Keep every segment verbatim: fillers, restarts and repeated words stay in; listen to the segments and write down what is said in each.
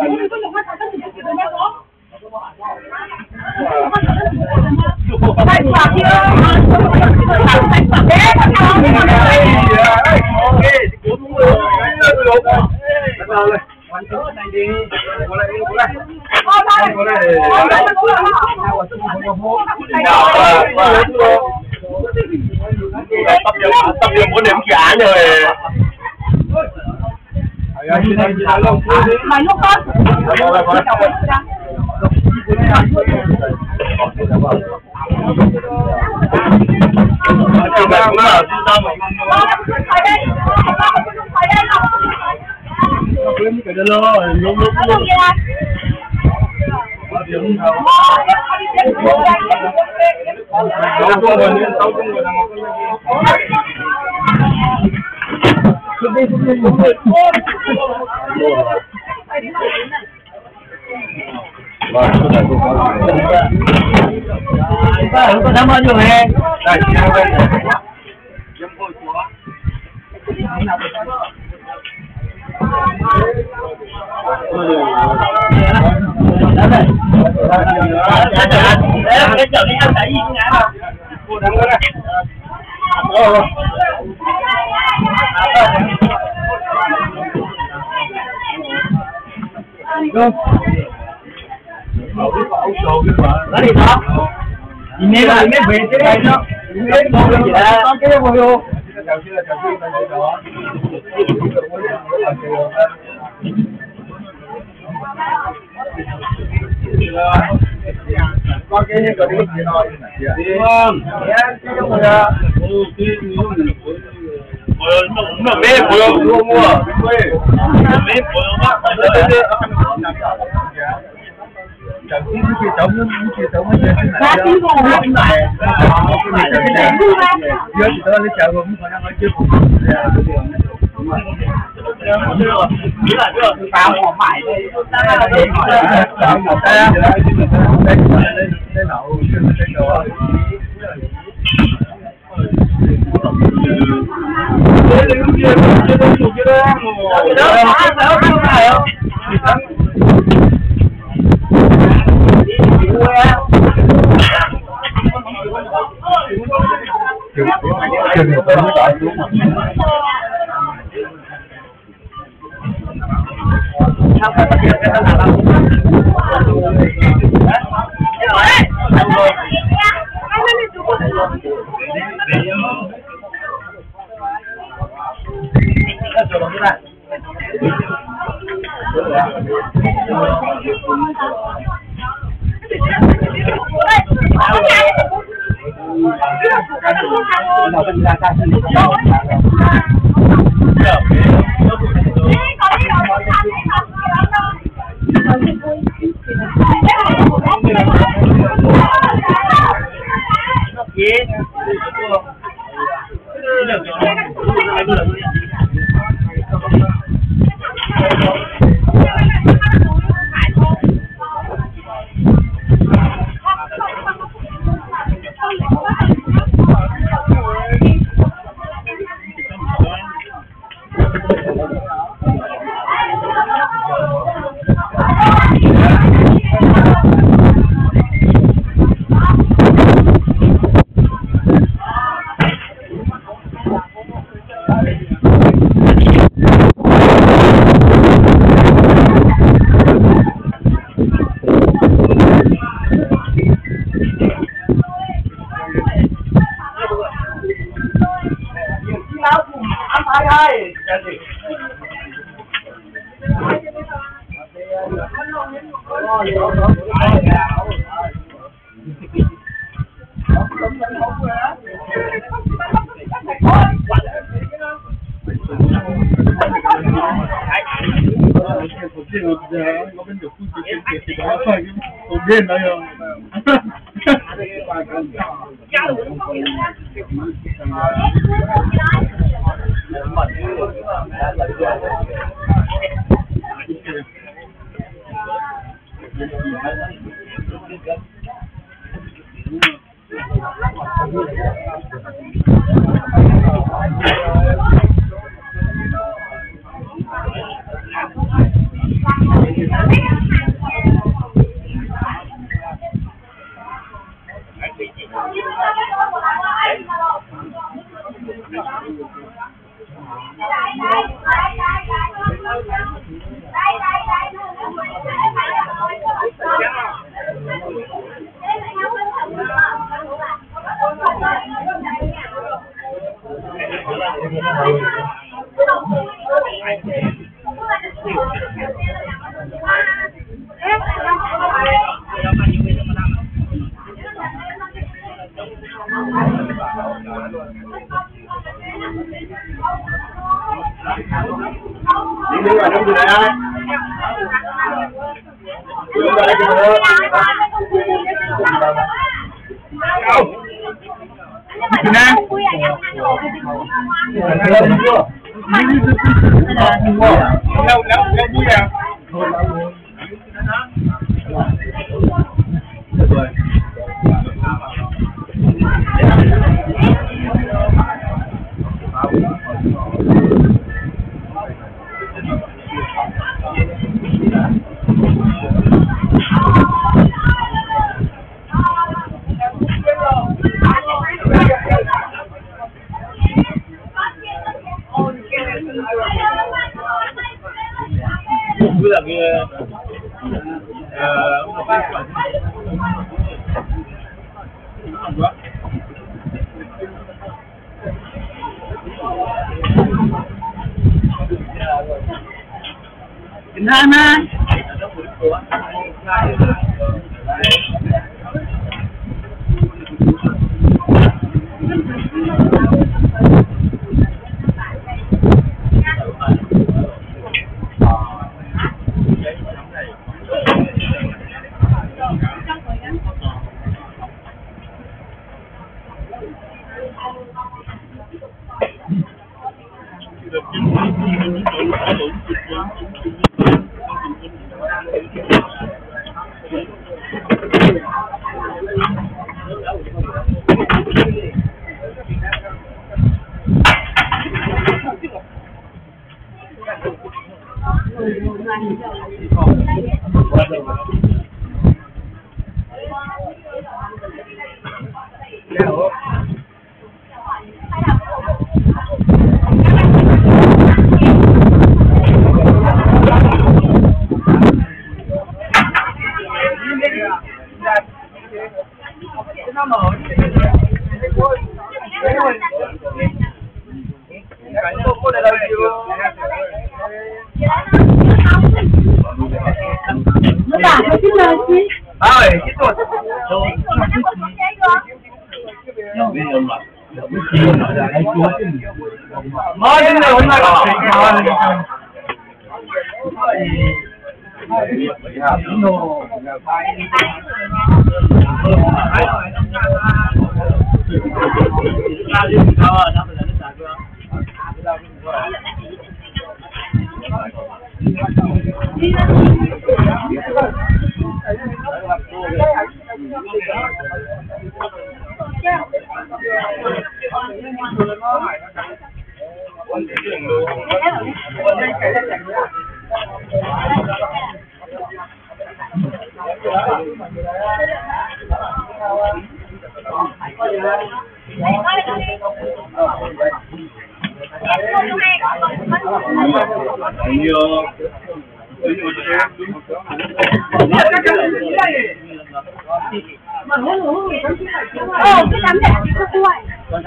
tập điểm có điểm cả rồi. Mày lúc đó. Có đám bao nhiêu này? Đây, cái chợ đi ăn tại gì ngã đâu? Cô đắng quá này. Đó đi đó. Nhìn nghe là nghe về thế này đó. Nghe đâu cái gì đó. Có cái vô vô. Có cái cái cái gì nói nè. Vâng. Cái giống như là nó mê bùa mua mua. Mê bùa mà. Chẳng biết cái cháu nó cái cháu nó cái này đó. Cái này. Giờ thì tôi lên chợ rồi muốn nói trước. Nghĩ là chưa tao còn mãi đây tao đi hỏi tao một cái đây đây nậu cái đồ đây là cái gì cái đồ gì đó đó đó không phải không không có cái cái là đâu. Bien, no yo. Ini ada budaya. Lâu lâu lâu vui à? Cứ là cái ờ Nana Ơi, cái tuột. Mới đến đây hôm nay có Ồ, cái đám đẹp rất quậy.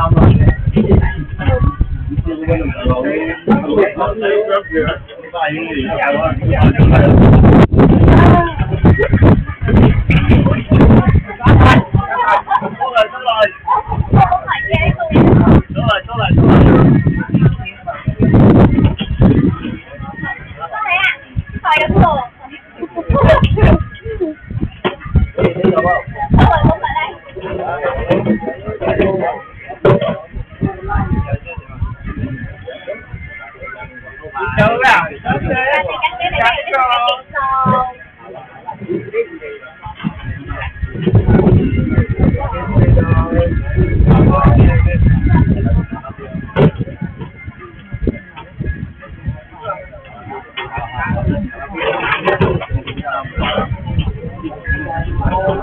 Đâu nào? Thank you.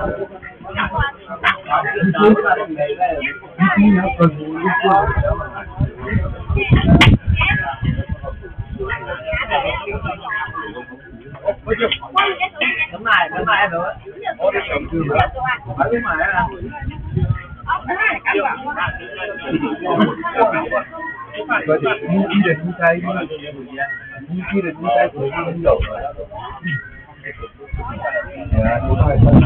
Tấm này, tấm này nữa. Phải cái mày à? Vậy thì như quy định như thế, như quy định như thế thì không được. Dạ, đúng rồi, đúng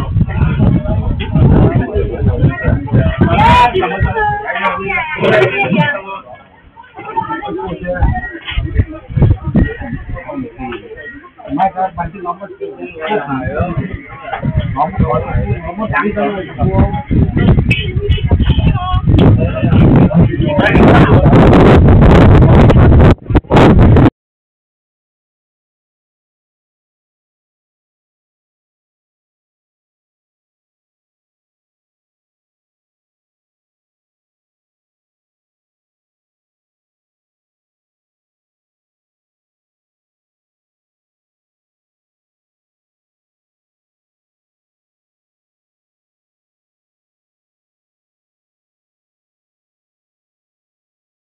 rồi. Mai các bạn cứ ngắm nó ngắm rồi ngắm nó chẳng thôi.